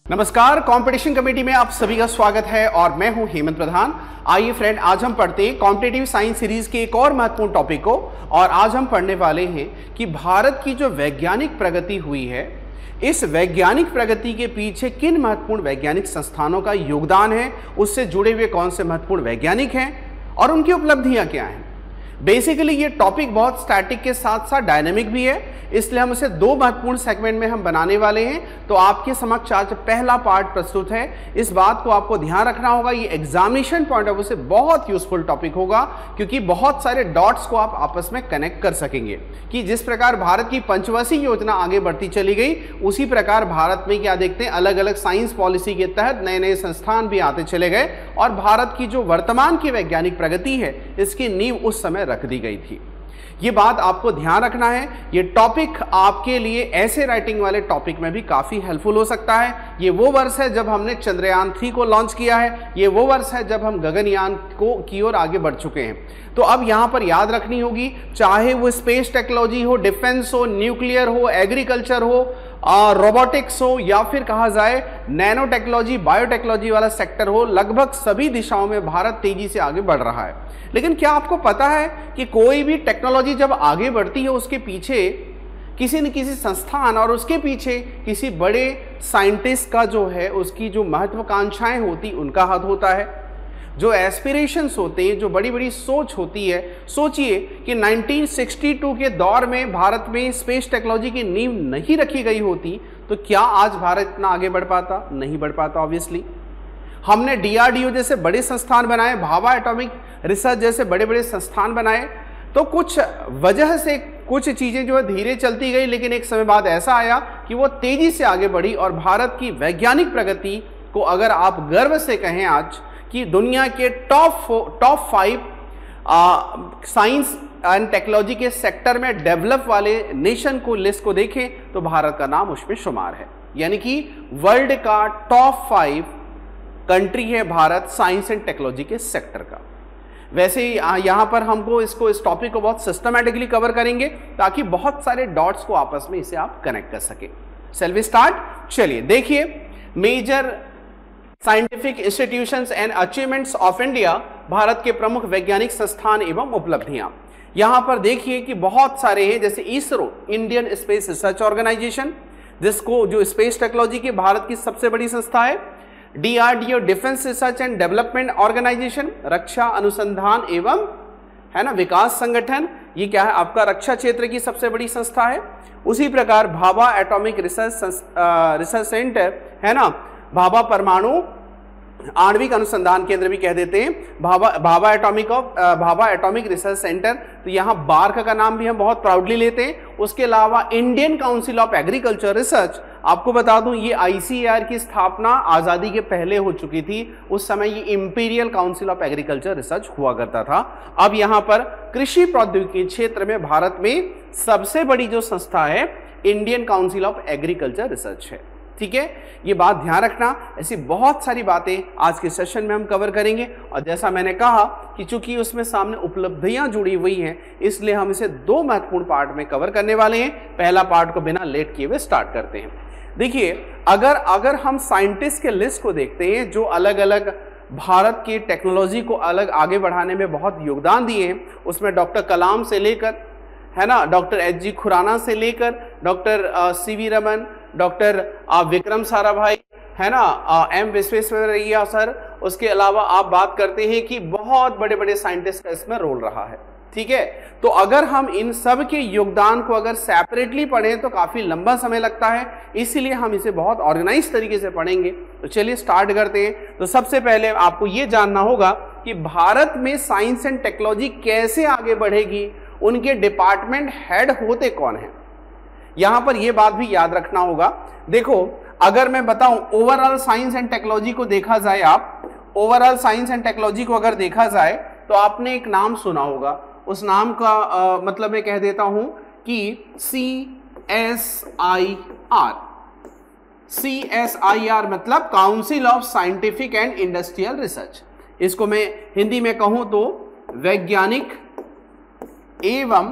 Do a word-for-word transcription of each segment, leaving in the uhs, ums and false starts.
नमस्कार, competition committee में आप सभी का स्वागत है और मैं हूं हेमंत प्रधान। आइए फ्रेंड, आज हम पढ़ते हैं कॉम्पिटिटिव साइंस सीरीज के एक और महत्वपूर्ण टॉपिक को। और आज हम पढ़ने वाले हैं कि भारत की जो वैज्ञानिक प्रगति हुई है, इस वैज्ञानिक प्रगति के पीछे किन महत्वपूर्ण वैज्ञानिक संस्थानों का योगदान है, उससे जुड़े हुए कौन से महत्वपूर्ण वैज्ञानिक हैं और उनकी उपलब्धियां क्या हैं। बेसिकली ये टॉपिक बहुत स्टैटिक के साथ साथ डायनेमिक भी है, इसलिए हम इसे दो महत्वपूर्ण सेगमेंट में हम बनाने वाले हैं। तो आपके समक्ष आज पहला पार्ट प्रस्तुत है। इस बात को आपको ध्यान रखना होगा, ये एग्जामिनेशन पॉइंट ऑफ व्यू से बहुत यूजफुल टॉपिक होगा, क्योंकि बहुत सारे डॉट्स को आप आपस में कनेक्ट कर सकेंगे कि जिस प्रकार भारत की पंचवर्षीय योजना आगे बढ़ती चली गई, उसी प्रकार भारत में क्या देखते हैं, अलग अलग साइंस पॉलिसी के तहत नए नए संस्थान भी आते चले गए और भारत की जो वर्तमान की वैज्ञानिक प्रगति है, इसकी नींव उस समय रख दी गई थी। ये बात आपको ध्यान रखना है। ये टॉपिक आपके लिए ऐसे राइटिंग वाले टॉपिक में भी काफी हेल्पफुल हो सकता है। ये वो वर्ष है जब हमने चंद्रयान थ्री को लॉन्च किया है, ये वो वर्ष है जब हम गगनयान को की ओर आगे बढ़ चुके हैं। तो अब यहां पर याद रखनी होगी, चाहे वो स्पेस टेक्नोलॉजी हो, डिफेंस हो, न्यूक्लियर हो, एग्रीकल्चर हो, रोबोटिक्स हो, या फिर कहा जाए नैनो टेक्नोलॉजी, बायोटेक्नोलॉजी वाला सेक्टर हो, लगभग सभी दिशाओं में भारत तेजी से आगे बढ़ रहा है। लेकिन क्या आपको पता है कि कोई भी टेक्नोलॉजी जब आगे बढ़ती है, उसके पीछे किसी न किसी संस्थान और उसके पीछे किसी बड़े साइंटिस्ट का जो है, उसकी जो महत्वाकांक्षाएं होती, उनका हाथ होता है। जो एस्पिरेशंस होते हैं, जो बड़ी बड़ी सोच होती है। सोचिए कि नाइनटीन सिक्सटी टू के दौर में भारत में स्पेस टेक्नोलॉजी की नींव नहीं रखी गई होती तो क्या आज भारत इतना आगे बढ़ पाता? नहीं बढ़ पाता ऑब्वियसली। हमने डी आर डी ओ जैसे बड़े संस्थान बनाए, भाभा एटॉमिक रिसर्च जैसे बड़े बड़े संस्थान बनाए, तो कुछ वजह से कुछ चीजें जो है धीरे चलती गई, लेकिन एक समय बाद ऐसा आया कि वो तेजी से आगे बढ़ी और भारत की वैज्ञानिक प्रगति को अगर आप गर्व से कहें आज कि दुनिया के top top five science and technology के सेक्टर में डेवलप वाले नेशन को लिस्ट को देखें तो भारत का नाम उसमें शुमार है। यानी कि वर्ल्ड का टॉप फाइव कंट्री है भारत साइंस एंड टेक्नोलॉजी के सेक्टर का। वैसे ही यहाँ पर हमको इसको इस टॉपिक को बहुत सिस्टमैटिकली कवर करेंगे ताकि बहुत सारे डॉट्स को आपस में इसे आप कनेक्ट कर सके। Shall we start? चलिए देखिए, major scientific institutions and achievements of India, भारत के प्रमुख वैज्ञानिक संस्थान एवं उपलब्धियां। यहां पर देखिए कि बहुत सारे हैं, जैसे ISRO, Indian space research organisation, जिसको जो स्पेस टेक्नोलॉजी की भारत की सबसे बड़ी संस्था है। D R D O, defence research and development organisation, रक्षा अनुसंधान एवं है ना विकास संगठन, ये क्या है आपका रक्षा क्षेत्र की सबसे बड़ी संस्था है। उसी प्रकार Bhabha atomic research research centre है ना, भाभा परमाणु आणविक अनुसंधान केंद्र भी कह देते हैं, Bhabha Bhabha atomic of Bhabha atomic research centre. तो यहाँ बार्क का नाम भी हम बहुत प्राउडली लेते हैं। उसके अलावा Indian council of agriculture research, आपको बता दूं ये आई सी ए आर की स्थापना आज़ादी के पहले हो चुकी थी। उस समय ये imperial council of agriculture research हुआ करता था। अब यहाँ पर कृषि प्रौद्योगिकी क्षेत्र में भारत में सबसे बड़ी जो संस्था है, Indian council of agriculture research है। ठीक है, ये बात ध्यान रखना। ऐसी बहुत सारी बातें आज के सेशन में हम कवर करेंगे और जैसा मैंने कहा कि चूंकि उसमें सामने उपलब्धियां जुड़ी हुई हैं, इसलिए हम इसे दो महत्वपूर्ण पार्ट में कवर करने वाले हैं। पहला पार्ट को बिना लेट किए हुए स्टार्ट करते हैं। देखिए, अगर अगर हम साइंटिस्ट के लिस्ट को देखते हैं जो अलग अलग भारत की टेक्नोलॉजी को अलग आगे बढ़ाने में बहुत योगदान दिए हैं, उसमें डॉक्टर कलाम से लेकर है ना, डॉक्टर एच जी खुराना से लेकर doctor C V Raman, doctor Vikram Sarabhai है ना, एम विश्वेश्वरैया सर, उसके अलावा आप बात करते हैं कि बहुत बड़े बड़े साइंटिस्ट का इसमें रोल रहा है। ठीक है, तो अगर हम इन सब के योगदान को अगर सेपरेटली पढ़ें तो काफी लंबा समय लगता है, इसीलिए हम इसे बहुत ऑर्गेनाइज तरीके से पढ़ेंगे। तो चलिए स्टार्ट करते हैं। तो सबसे पहले आपको ये जानना होगा कि भारत में साइंस एंड टेक्नोलॉजी कैसे आगे बढ़ेगी, उनके डिपार्टमेंट हेड होते कौन हैं। यहां पर यह बात भी याद रखना होगा। देखो, अगर मैं बताऊं ओवरऑल साइंस एंड टेक्नोलॉजी को देखा जाए, आप ओवरऑल साइंस एंड टेक्नोलॉजी को अगर देखा जाए तो आपने एक नाम सुना होगा। उस नाम का आ, मतलब मैं कह देता हूं कि C S I R. C S I R मतलब council of scientific and industrial research. इसको मैं हिंदी में कहूं तो वैज्ञानिक एवं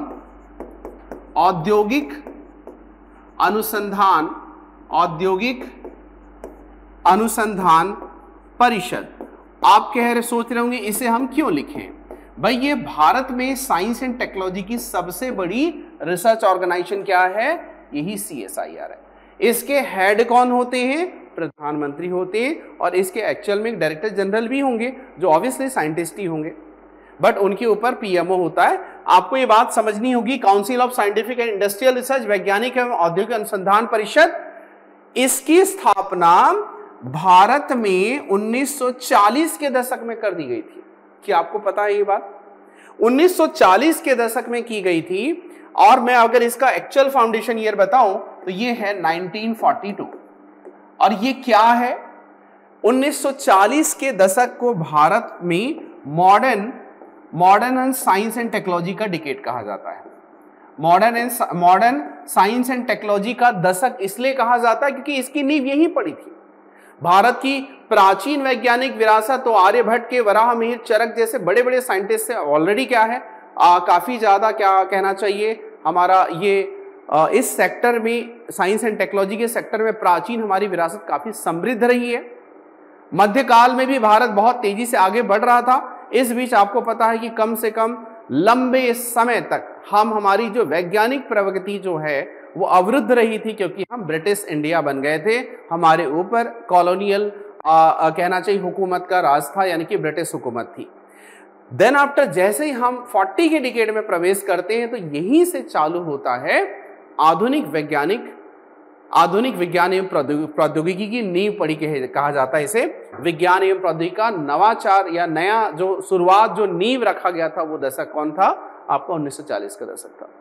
औद्योगिक अनुसंधान औद्योगिक अनुसंधान परिषद। आप कह रहे सोच रहे होंगे इसे हम क्यों लिखें? भाई ये भारत में साइंस एंड टेक्नोलॉजी की सबसे बड़ी रिसर्च ऑर्गेनाइजेशन क्या है? यही सी एस आई आर है। इसके हेड कौन होते हैं? प्रधानमंत्री होते हैं, और इसके एक्चुअल में एक डायरेक्टर जनरल भी होंगे जो ऑब्वियसली साइंटिस्ट ही होंगे, बट उनके ऊपर पी एम ओ होता है। आपको ये बात समझनी होगी, council of scientific and industrial research, वैज्ञानिक एवं औद्योगिक अनुसंधान परिषद, इसकी स्थापना भारत में उन्नीस सौ चालीस के दशक में कर दी गई थी। क्या आपको पता है ये बात? उन्नीस सौ चालीस के दशक में की गई थी, और मैं अगर इसका एक्चुअल फाउंडेशन ईयर बताऊं तो ये है नाइनटीन फोर्टी टू। और ये क्या है? उन्नीस सौ चालीस के दशक को भारत में modern modern and science and technology का डिकेड कहा जाता है। Modern and modern science and technology का दशक इसलिए कहा जाता है क्योंकि इसकी नींव यही पड़ी थी। भारत की प्राचीन वैज्ञानिक विरासत तो आर्यभट्ट के, वराहमिहिर, चरक जैसे बड़े बड़े साइंटिस्ट से ऑलरेडी क्या है आ, काफी ज्यादा क्या कहना चाहिए हमारा ये आ, इस सेक्टर में, साइंस एंड टेक्नोलॉजी के सेक्टर में प्राचीन हमारी विरासत काफी समृद्ध रही है। मध्यकाल में भी भारत बहुत तेजी से आगे बढ़ रहा था। इस बीच आपको पता है कि कम से कम लंबे समय तक हम हमारी जो वैज्ञानिक प्रगति जो है वो अवरुद्ध रही थी, क्योंकि हम ब्रिटिश इंडिया बन गए थे। हमारे ऊपर कॉलोनियल कहना चाहिए हुकूमत का राज था, यानी कि ब्रिटिश हुकूमत थी। देन आफ्टर जैसे ही हम चालीस के डिकेड में प्रवेश करते हैं तो यहीं से चालू होता है आधुनिक वैज्ञानिक आधुनिक विज्ञान एवं प्रौद्योगिकी की नींव पड़ी कहा जाता है इसे। विज्ञान एवं प्रौद्योगिकी का नवाचार या नया जो शुरुआत, जो नींव रखा गया था, वो दशक कौन था? आपका उन्नीस सौ चालीस का दशक था।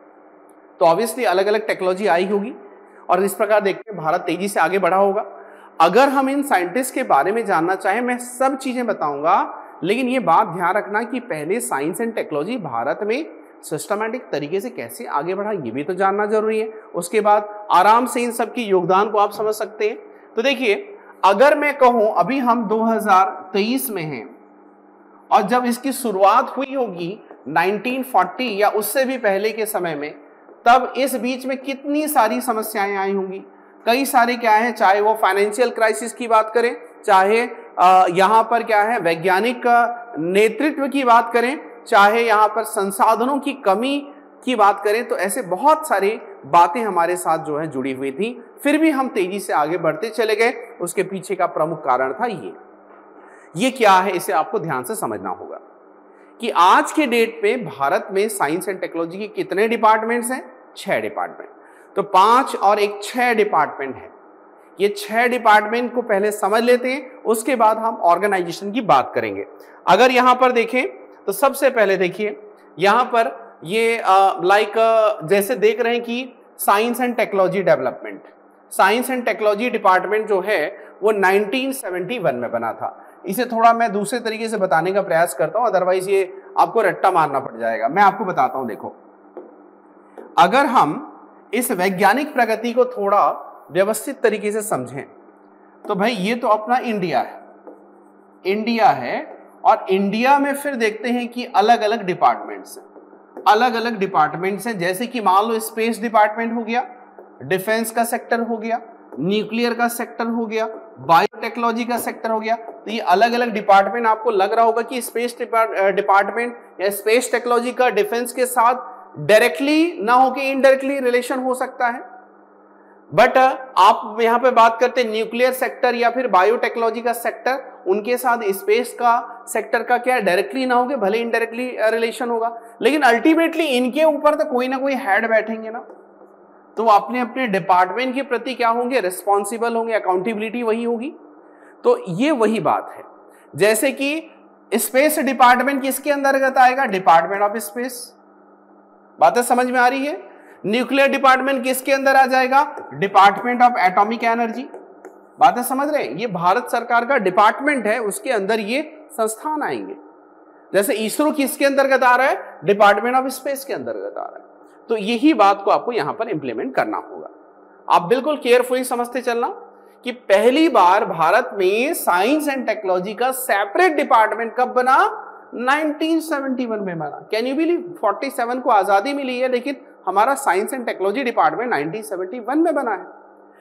तो ऑब्वियसली अलग अलग टेक्नोलॉजी आई होगी, और इस प्रकार देखते हैं भारत तेजी से आगे बढ़ा होगा। अगर हम इन साइंटिस्ट के बारे में जानना चाहें, मैं सब चीजें बताऊंगा, लेकिन ये बात ध्यान रखना कि पहले साइंस एंड टेक्नोलॉजी भारत में सिस्टमैटिक तरीके से कैसे आगे बढ़ा, ये भी तो जानना जरूरी है। उसके बाद आराम से इन सब की योगदान को आप समझ सकते हैं। तो देखिए, अगर मैं कहूं अभी हम दो हज़ार तेईस में हैं, और जब इसकी शुरुआत हुई होगी नाइनटीन फोर्टी या उससे भी पहले के समय में, तब इस बीच में कितनी सारी समस्याएं आई होंगी। कई सारे क्या है, चाहे वो फाइनेंशियल क्राइसिस की बात करें, चाहे यहाँ पर क्या है वैज्ञानिक नेतृत्व की बात करें, चाहे यहाँ पर संसाधनों की कमी की बात करें, तो ऐसे बहुत सारी बातें हमारे साथ जो है जुड़ी हुई थी। फिर भी हम तेजी से आगे बढ़ते चले गए। उसके पीछे का प्रमुख कारण था ये ये क्या है, इसे आपको ध्यान से समझना होगा कि आज के डेट पे भारत में साइंस एंड टेक्नोलॉजी के कितने डिपार्टमेंट्स हैं? छह डिपार्टमेंट। तो पांच और एक छह डिपार्टमेंट है। ये छह डिपार्टमेंट को पहले समझ लेते हैं, उसके बाद हम ऑर्गेनाइजेशन की बात करेंगे। अगर यहां पर देखें तो सबसे पहले देखिए यहां पर ये लाइक जैसे देख रहे हैं कि science and technology development, science and technology department जो है वो नाइनटीन सेवेंटी वन में बना था। इसे थोड़ा मैं दूसरे तरीके से बताने का प्रयास करता हूं, अदरवाइज ये आपको रट्टा मारना पड़ जाएगा। मैं आपको बताता हूं, देखो, अगर हम इस वैज्ञानिक प्रगति को थोड़ा व्यवस्थित तरीके से समझें तो भाई ये तो अपना इंडिया है, इंडिया है, और इंडिया में फिर देखते हैं कि अलग अलग डिपार्टमेंट्स हैं, अलग अलग डिपार्टमेंट्स हैं। जैसे कि मान लो स्पेस डिपार्टमेंट हो गया, डिफेंस का सेक्टर हो गया, न्यूक्लियर का सेक्टर हो गया, बायोटेक्नोलॉजी का सेक्टर हो गया। तो ये अलग अलग डिपार्टमेंट, आपको लग रहा होगा कि स्पेस डिपार्टमेंट या स्पेस टेक्नोलॉजी का डिफेंस के साथ डायरेक्टली ना हो कि इनडायरेक्टली रिलेशन हो सकता है, बट आप यहां पे बात करते हैं न्यूक्लियर सेक्टर या फिर बायोटेक्नोलॉजी का सेक्टर, उनके साथ स्पेस का सेक्टर का क्या डायरेक्टली ना होगे, भले इनडायरेक्टली रिलेशन होगा, लेकिन अल्टीमेटली इनके ऊपर तो कोई ना कोई हेड बैठेंगे ना, तो अपने अपने डिपार्टमेंट के प्रति क्या होंगे, रिस्पॉन्सिबल होंगे, अकाउंटेबिलिटी वही होगी। तो ये वही बात है। जैसे कि स्पेस डिपार्टमेंट किसके अंतर्गत आएगा? Department of space. बातें समझ में आ रही है? न्यूक्लियर डिपार्टमेंट किसके अंदर आ जाएगा? Department of atomic energy. बातें समझ रहे हैं? ये भारत सरकार का डिपार्टमेंट है, उसके अंदर ये संस्थान आएंगे। जैसे इसरो किसके अंतर्गत आ रहा है? डिपार्टमेंट ऑफ स्पेस के अंतर्गत आ रहा है। तो यही बात को आपको यहां पर इंप्लीमेंट करना होगा। आप बिल्कुल केयरफुली समझते चलना कि पहली बार भारत में साइंस एंड टेक्नोलॉजी का सेपरेट डिपार्टमेंट कब बना? नाइनटीन सेवेंटी वन में बना। Can you believe? सैंतालीस को आजादी मिली है, लेकिन हमारा science and technology department nineteen seventy one में बना है।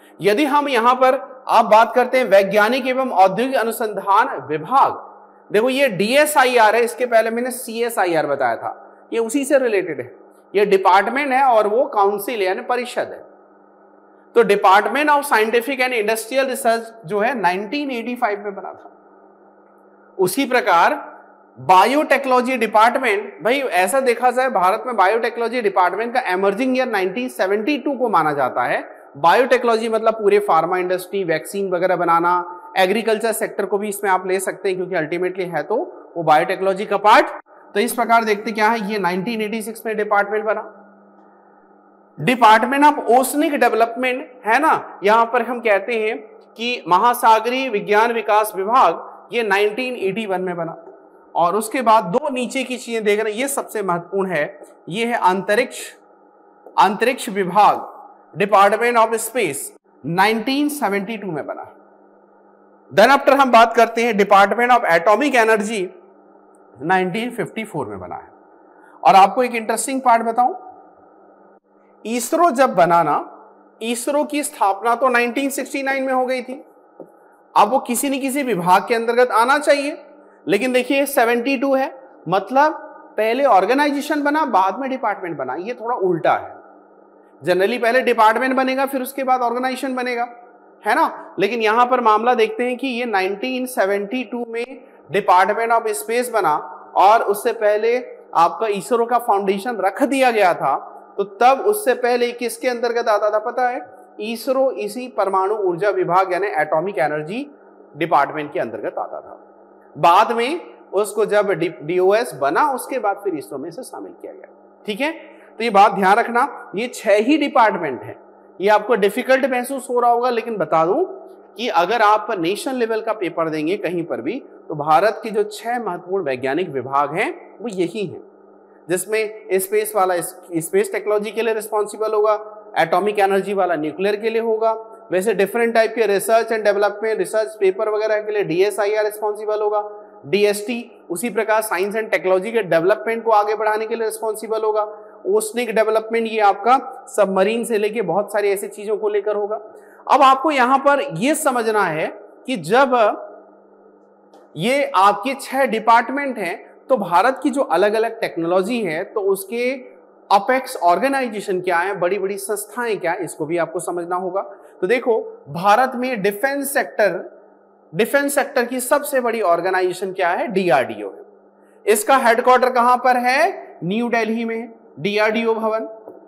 यदि हम यहां पर आप बात करते हैं वैज्ञानिक एवं औद्योगिक अनुसंधान विभाग, देखो ये डीएसआईआर है, इसके पहले मैंने सीएसआईआर बताया था, ये उसी से रिलेटेड है। ये डिपार्टमेंट है और वो काउंसिल यानी परिषद है। तो department of scientific and industrial research जो है नाइनटीन एटी फाइव में बना था। उसी प्रकार बायोटेक्नोलॉजी डिपार्टमेंट, भाई ऐसा देखा जाए भारत में बायोटेक्नोलॉजी डिपार्टमेंट का emerging year nineteen seventy two को माना जाता है। बायोटेक्नोलॉजी मतलब पूरे फार्मा इंडस्ट्री, वैक्सीन वगैरह बनाना, एग्रीकल्चर सेक्टर को भी इसमें आप ले सकते हैं क्योंकि अल्टीमेटली है तो वो बायोटेक्नोलॉजी का पार्ट। तो इस प्रकार देखते क्या है, ये नाइनटीन एटी सिक्स में डिपार्टमेंट बना। डिपार्टमेंट ऑफ ओशनिक डेवलपमेंट है ना, यहां पर हम कहते हैं कि महासागरीय विज्ञान विकास विभाग, ये नाइनटीन एटी वन में बना। और उसके बाद दो नीचे की चीजें देख रहे हैं, ये सबसे महत्वपूर्ण है, ये है अंतरिक्ष अंतरिक्ष विभाग, department of space, nineteen seventy two में बना। देन आफ्टर हम बात करते हैं department of atomic energy, nineteen fifty four में बना है। और आपको एक इंटरेस्टिंग पार्ट बताऊं, इसरो जब बना ना, इसरो की स्थापना तो नाइनटीन सिक्सटी नाइन में हो गई थी। अब वो किसी न किसी विभाग के अंतर्गत आना चाहिए, लेकिन देखिए सेवेंटी टू है, मतलब पहले ऑर्गेनाइजेशन बना बाद में डिपार्टमेंट बना। ये थोड़ा उल्टा है, जनरली पहले डिपार्टमेंट बनेगा फिर उसके बाद ऑर्गेनाइजेशन बनेगा, है ना। लेकिन यहां पर मामला देखते हैं कि ये नाइनटीन सेवेंटी टू में डिपार्टमेंट ऑफ स्पेस बना और उससे पहले आपका इसरो का फाउंडेशन रख दिया गया था। तो तब उससे पहले किसके अंतर्गत आता था पता है, इसरो इसी परमाणु ऊर्जा विभाग यानी एटॉमिक एनर्जी डिपार्टमेंट के अंतर्गत आता था। बाद में उसको जब डीओएस बना उसके बाद फिर इसरो में से शामिल किया गया। ठीक है, तो ये बात ध्यान रखना, ये छह ही डिपार्टमेंट है। ये आपको डिफिकल्ट महसूस हो रहा होगा, लेकिन बता दूं कि अगर आप नेशनल लेवल का पेपर देंगे कहीं पर भी, तो भारत के जो छह महत्वपूर्ण वैज्ञानिक विभाग हैं वो यही हैं, जिसमें स्पेस वाला स्पेस टेक्नोलॉजी के लिए रिस्पॉन्सिबल होगा, एटॉमिक एनर्जी वाला न्यूक्लियर के लिए होगा, वैसे डिफरेंट टाइप के research and development research paper वगैरह के लिए डीएसआईआर रिस्पॉन्सिबल होगा, डीएसटी उसी प्रकार साइंस एंड टेक्नोलॉजी के डेवलपमेंट को आगे बढ़ाने के लिए रिस्पॉन्सिबल होगा, ओशनिक डेवलपमेंट ये आपका सबमरीन से लेके बहुत सारी ऐसी चीजों को लेकर होगा। अब आपको यहां पर यह समझना है कि जब ये आपके छह डिपार्टमेंट हैं तो भारत की जो अलग अलग टेक्नोलॉजी है तो उसके अपेक्स ऑर्गेनाइजेशन क्या है, बड़ी बड़ी संस्थाएं क्या है, इसको भी आपको समझना होगा। तो देखो भारत में डिफेंस सेक्टर डिफेंस सेक्टर की सबसे बड़ी ऑर्गेनाइजेशन क्या है, डीआरडीओ है। इसका हेडक्वार्टर कहां पर है, न्यू दिल्ली में, डीआरडीओ भवन।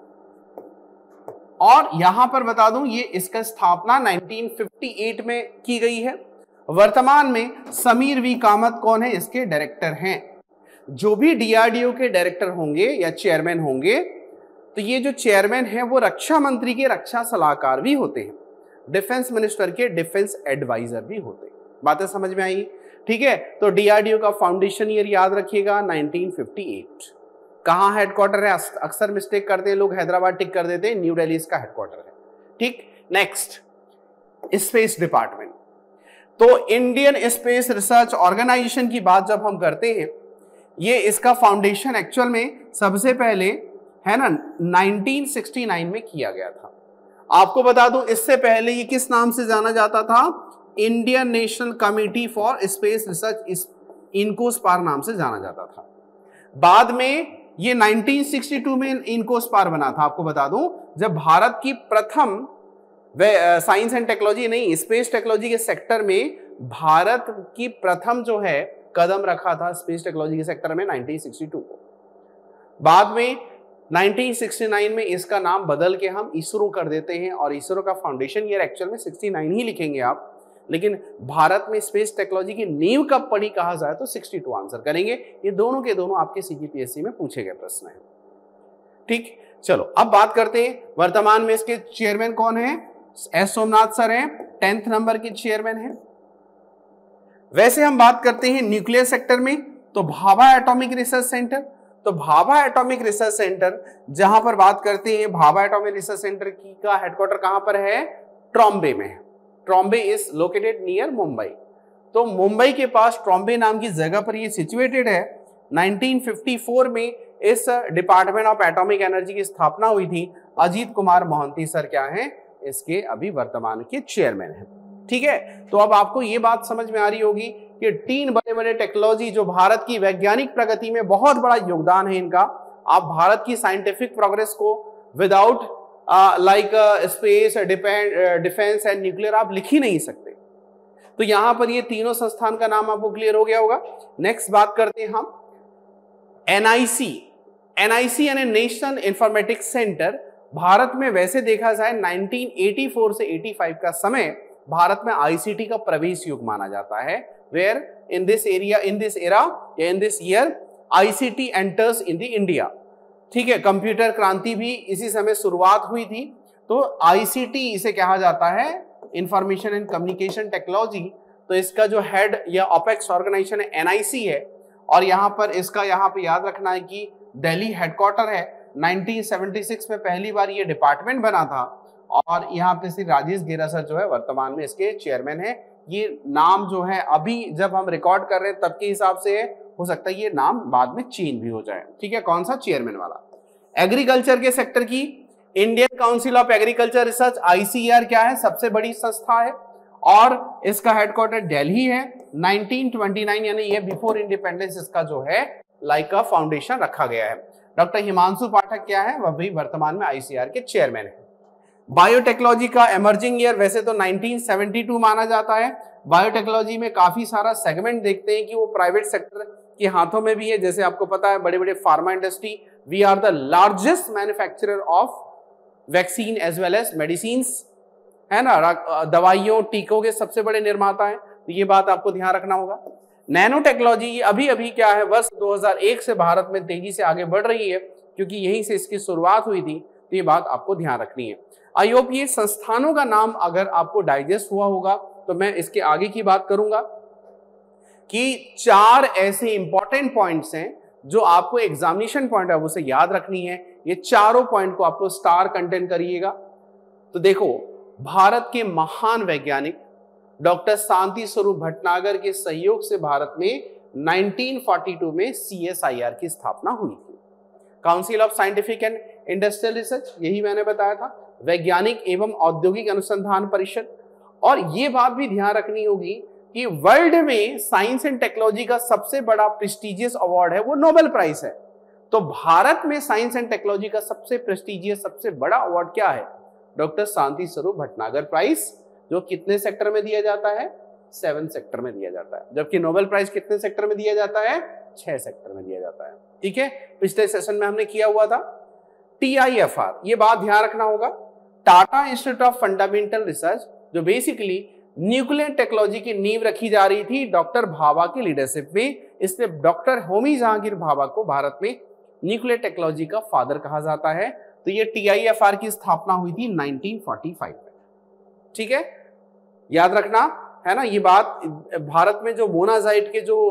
और यहां पर बता दूं ये इसका स्थापना नाइनटीन फिफ्टी एट में की गई है। वर्तमान में समीर वी कामत कौन है, इसके डायरेक्टर हैं। जो भी डीआरडीओ के डायरेक्टर होंगे या चेयरमैन होंगे, तो ये जो चेयरमैन है वो रक्षा मंत्री के रक्षा सलाहकार भी होते हैं, डिफेंस मिनिस्टर के डिफेंस एडवाइजर भी होते हैं। बातें समझ में आई? ठीक है, तो डीआरडीओ का फाउंडेशन ईयर याद रखिएगा नाइनटीन फिफ्टी एट। कहां हेडक्वार्टर है, अक्सर मिस्टेक करते हैं लोग, हैदराबाद टिक कर देते हैं, न्यू दिल्ली इसका हेडक्वार्टर है। ठीक, नेक्स्ट स्पेस डिपार्टमेंट। तो इंडियन स्पेस रिसर्च ऑर्गेनाइजेशन की बात जब हम करते हैं, ये इसका फाउंडेशन एक्चुअल में सबसे पहले है ना नाइनटीन सिक्सटी नाइन में किया गया था। आपको बता दूं इससे पहले ये किस नाम से जाना जाता था, Indian national committee for space research, INCOSPAR नाम से जाना जाता था। बाद में ये नाइनटीन सिक्सटी टू में इनकोस्पार बना था। आपको बता दूं जब भारत की प्रथम साइंस एंड टेक्नोलॉजी नहीं स्पेस टेक्नोलॉजी के सेक्टर में भारत की प्रथम जो है कदम रखा था स्पेस टेक्नोलॉजी के सेक्टर में नाइनटीन सिक्सटी टू को। बाद में नाइनटीन सिक्सटी नाइन में इसका नाम बदल के हम इसरो कर देते हैं और इसरो का फाउंडेशन ईयर एक्चुअल में सिक्सटी नाइन ही लिखेंगे आप, लेकिन भारत में स्पेस टेक्नोलॉजी की नींव कब पड़ी कहा जाए तो सिक्सटी टू आंसर करेंगे। ये दोनों के दोनों आपके सीजीपीएससी में पूछे गए प्रश्न हैं। ठीक, चलो अब बात करते हैं वर्तमान में इसके चेयरमैन कौन है, एस सोमनाथ सर हैं, टेंथ नंबर के चेयरमैन हैं। वैसे हम बात करते हैं न्यूक्लियर सेक्टर में, तो भाभा एटॉमिक रिसर्च सेंटर, तो भाभा एटॉमिक रिसर्च सेंटर जहां पर बात करते हैं, भाभा एटॉमिक रिसर्च सेंटर की का हेडक्वार्टर कहां पर है, ट्रॉम्बे में है। Trombay is located near Mumbai, तो मुंबई के पास ट्रॉम्बे नाम की जगह पर ये सिचुएटेड है। नाइनटीन फिफ्टी फोर में इस डिपार्टमेंट ऑफ एटॉमिक एनर्जी की स्थापना हुई थी। अजीत कुमार मोहंती सर क्या है इसके अभी वर्तमान के चेयरमैन हैं। ठीक है, तो अब आपको ये बात समझ में आ रही होगी कि तीन बड़े बड़े टेक्नोलॉजी जो भारत की वैज्ञानिक प्रगति में बहुत बड़ा योगदान है इनका, आप भारत की साइंटिफिक प्रोग्रेस को without like space, defence and nuclear आप लिख ही नहीं सकते। तो यहां पर ये तीनों संस्थान का नाम आपको क्लियर हो गया होगा। नेक्स्ट बात करते हैं हम एनआईसी। एनआईसी यानी नेशनल इंफॉर्मेटिक्स सेंटर, भारत में वैसे देखा जाए नाइनटीन एटी फोर से पचासी का समय भारत में आईसीटी का प्रवेश युग माना जाता है, where in this area in this era या in this year ICT enters in the India. ठीक है, कंप्यूटर क्रांति भी इसी समय शुरुआत हुई थी। तो आईसीटी इसे कहा जाता है, इंफॉर्मेशन एंड कम्युनिकेशन टेक्नोलॉजी। तो इसका जो हेड या ऑपेक्स ऑर्गेनाइजेशन है एनआईसी है, और यहाँ पर इसका यहाँ पे याद रखना है कि दिल्ली हेडक्वार्टर है। नाइनटीन सेवेंटी सिक्स में पहली बार ये डिपार्टमेंट बना था, और यहाँ पे श्री राजेश गेरा सर जो है वर्तमान में इसके चेयरमैन है। ये नाम जो है अभी जब हम रिकॉर्ड कर रहे हैं तब के हिसाब से है, हो सकता है ये नाम बाद में चेंज भी हो जाए। ठीक है, कौन सा? चेयरमैन वाला। एग्रीकल्चर के सेक्टर की Indian council of agriculture research ICR क्या है? सबसे बड़ी संस्था है, और इसका हेडक्वार्टर दिल्ली है। नाइनटीन ट्वेंटी नाइन यानी ये बिफोर इंडिपेंडेंस इसका जो है लाइक का फाउंडेशन रखा गया है। डॉक्टर हिमांशु पाठक क्या है? वह भी वर्तमान में आईसीआर के चेयरमैन है। बायोटेक्नोलॉजी का एमर्जिंग ईयर वैसे तो नाइनटीन सेवेंटी टू माना जाता है। बायोटेक्नोलॉजी में काफी सारा सेगमेंट देखते हैं कि वो प्राइवेट सेक्टर के हाथों में भी है। जैसे आपको पता है बड़े बड़े pharma industry, we are the largest manufacturer of vaccine as well as medicines, है ना, दवाइयों टीकों के सबसे बड़े निर्माता है। तो ये बात आपको ध्यान रखना होगा। नैनो टेक्नोलॉजी अभी अभी क्या है, वर्ष दो हज़ार एक से भारत में तेजी से आगे बढ़ रही है, क्योंकि यहीं से इसकी शुरुआत हुई थी। तो ये बात आपको ध्यान रखनी है। आई होप ये संस्थानों का नाम अगर आपको डाइजेस्ट हुआ होगा, तो मैं इसके आगे की बात करूंगा कि चार ऐसे इंपॉर्टेंट पॉइंट्स हैं जो आपको एग्जामिनेशन पॉइंट है उसे याद रखनी है। ये चारों पॉइंट को आपको स्टार कंटेंट करिएगा। तो देखो, भारत के महान वैज्ञानिक डॉक्टर शांति स्वरूप भटनागर के सहयोग से भारत में नाइनटीन फोर्टी टू में सीएसआईआर की स्थापना हुई थी, council of scientific and industrial research, यही मैंने बताया था, वैज्ञानिक एवं औद्योगिक अनुसंधान परिषद। और ये बात भी ध्यान रखनी होगी कि वर्ल्ड में साइंस एंड टेक्नोलॉजी का सबसे बड़ा प्रेस्टिजियस अवार्ड है वो नोबेल प्राइज है। तो भारत में साइंस एंड टेक्नोलॉजी का सबसे प्रेस्टिजियस सबसे बड़ा अवार्ड क्या है? डॉक्टर शांति स्वरूप भटनागर प्राइज, जो कितने सेक्टर में दिया जाता है? सेवन सेक्टर में दिया जाता है। जबकि नोबेल प्राइज कितने सेक्टर में दिया जाता है? छह सेक्टर में दिया जाता है। ठीक है, पिछले सेशन में हमने किया हुआ था। टी आई एफ आर, ये बात ध्यान रखना होगा, Tata institute of fundamental research, जो बेसिकली न्यूक्लियर टेक्नोलॉजी की नींव रखी जा रही थी डॉक्टर भाभा की लीडरशिप में। इसलिए डॉक्टर होमी जहांगीर भाभा को भारत में न्यूक्लियर टेक्नोलॉजी का फादर कहा जाता है। तो ये टी आई एफ आर की स्थापना हुई थी नाइनटीन फोर्टी फाइव में। ठीक है, याद रखना है ना ये बात। भारत में जो मोनाजाइट के जो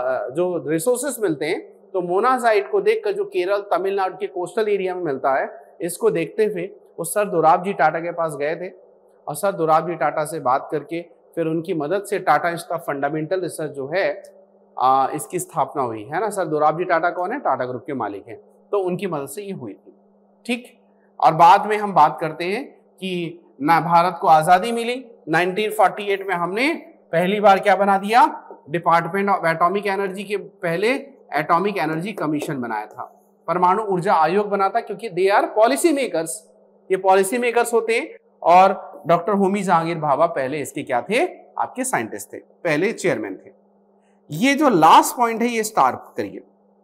जो रिसोर्सेस मिलते हैं, तो मोनाजाइट को देखकर जो केरल तमिलनाडु के कोस्टल एरिया में मिलता है, इसको देखते हुए वो सर दोराब जी टाटा के पास गए थे, और सर दोराब जी टाटा से बात करके फिर उनकी मदद से Tata institute of fundamental research जो है आ, इसकी स्थापना हुई है ना। सर दोराब जी टाटा कौन है? टाटा ग्रुप के मालिक हैं। तो उनकी मदद से ये हुई थी। ठीक, और बाद में हम बात करते हैं कि ना भारत को आजादी मिली, नाइनटीन फोर्टी एट में हमने पहली बार क्या बना दिया? डिपार्टमेंट ऑफ एटॉमिक एनर्जी के पहले एटॉमिक एनर्जी कमीशन बनाया था, परमाणु ऊर्जा आयोग बना था, क्योंकि दे आर पॉलिसी मेकर्स, ये पॉलिसी मेकर्स होते हैं। और डॉक्टर होमी जहांगीर भाभा पहले इसके क्या थे? आपके साइंटिस्ट थे, पहले चेयरमैन थे। ये जो लास्ट पॉइंट है ये स्टार करिए।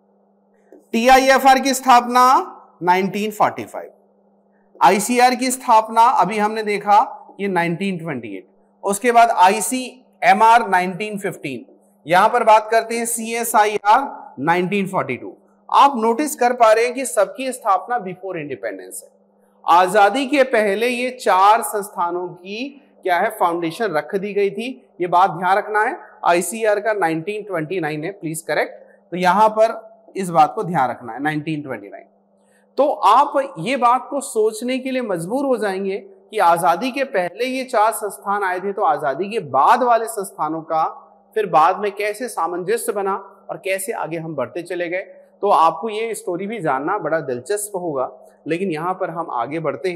टी आई एफ आर की स्थापना नाइनटीन फोर्टी फाइव, आईसीआर की स्थापना अभी हमने देखा ये नाइनटीन ट्वेंटी एट, उसके बाद आईसीएमआर नाइनटीन फिफ्टीन, यहां पर बात करते हैं सीएसआईआर नाइनटीन फोर्टी टू। आप नोटिस कर पा रहे हैं कि सबकी स्थापना बिफोर इंडिपेंडेंस है। आजादी के पहले ये चार संस्थानों की क्या है? फाउंडेशन रख दी गई थी। ये बात ध्यान रखना है। आईसीआर का नाइनटीन ट्वेंटी नाइन है, प्लीज करेक्ट। तो यहां पर इस बात को ध्यान रखना है, नाइनटीन ट्वेंटी नाइन। तो आप ये बात को सोचने के लिए मजबूर हो जाएंगे कि आजादी के पहले ये चार संस्थान आए थे, तो आजादी के बाद वाले संस्थानों का फिर बाद में कैसे सामंजस्य बना और कैसे आगे हम बढ़ते चले गए। तो आपको ये स्टोरी भी जानना बड़ा दिलचस्प होगा, लेकिन यहाँ पर हम आगे बढ़ते हैं। तो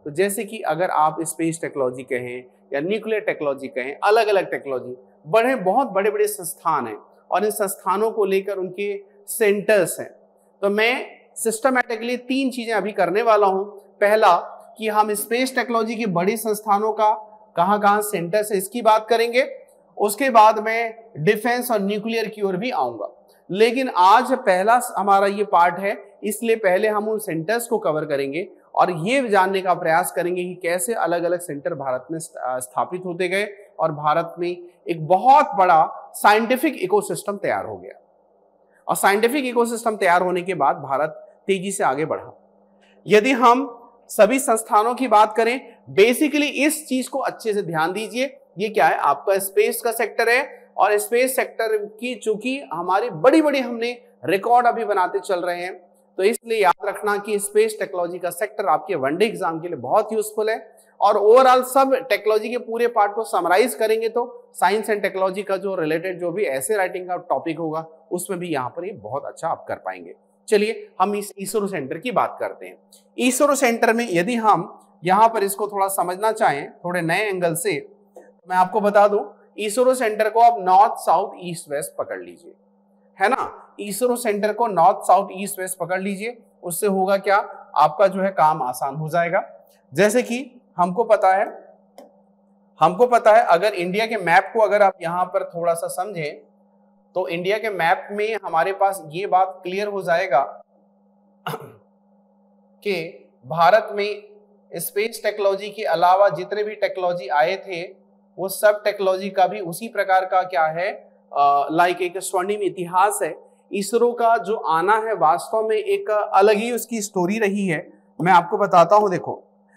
तो जैसे कि अगर आप स्पेस टेक्नोलॉजी कहें या न्यूक्लियर टेक्नोलॉजी कहें, अलग अलग टेक्नोलॉजी, बड़े बहुत बड़े बड़े संस्थान हैं और इन संस्थानों को लेकर उनके सेंटर्स हैं। तो मैं सिस्टमैटिकली तीन चीजें अभी करने वाला हूं। पहला कि हम स्पेस टेक्नोलॉजी के बड़े संस्थानों का कहां कहां सेंटर्स है इसकी बात करेंगे। उसके बाद मैं डिफेंस और न्यूक्लियर की ओर भी आऊंगा। लेकिन आज पहला हमारा ये पार्ट है, इसलिए पहले हम उन सेंटर्स को कवर करेंगे और ये जानने का प्रयास करेंगे कि कैसे अलग अलग सेंटर भारत में स्थापित होते गए और भारत में एक बहुत बड़ा साइंटिफिक इकोसिस्टम तैयार हो गया। और साइंटिफिक इकोसिस्टम तैयार होने के बाद भारत तेजी से आगे बढ़ा। यदि हम सभी संस्थानों की बात करें, बेसिकली इस चीज को अच्छे से ध्यान दीजिए। ये क्या है, आपका स्पेस का सेक्टर है और स्पेस सेक्टर की चूंकि हमारी बड़ी बड़ी हमने रिकॉर्ड अभी बनाते चल रहे हैं, तो इसलिए याद रखना कि स्पेस टेक्नोलॉजी का सेक्टर आपके वनडे एग्जाम के लिए बहुत यूजफुल है। और ओवरऑल सब टेक्नोलॉजी के पूरे पार्ट को समराइज करेंगे तो साइंस एंड टेक्नोलॉजी का जो रिलेटेड जो भी ऐसे राइटिंग का टॉपिक होगा उसमें भी यहाँ पर ये बहुत अच्छा आप कर पाएंगे। चलिए हम इस इसरो सेंटर की बात करते हैं। इसरो सेंटर में यदि हम यहाँ पर इसको थोड़ा समझना चाहें थोड़े नए एंगल से, मैं आपको बता दूं, इसरो सेंटर को आप नॉर्थ साउथ ईस्ट वेस्ट पकड़ लीजिए, है ना। इसरो सेंटर को नॉर्थ साउथ ईस्ट वेस्ट पकड़ लीजिए, उससे होगा क्या, आपका जो है काम आसान हो जाएगा। जैसे कि हमको पता है हमको पता है अगर इंडिया के मैप को अगर आप यहां पर थोड़ा सा समझें तो इंडिया के मैप में हमारे पास ये बात क्लियर हो जाएगा कि भारत में स्पेस टेक्नोलॉजी के अलावा जितने भी टेक्नोलॉजी आए थे वो सब टेक्नोलॉजी का भी उसी प्रकार का क्या है, लाइक एक स्वर्णिम इतिहास है। इसरो का जो आना है वास्तव में एक अलग ही उसकी स्टोरी रही है। मैं आपको बताता हूं, देखो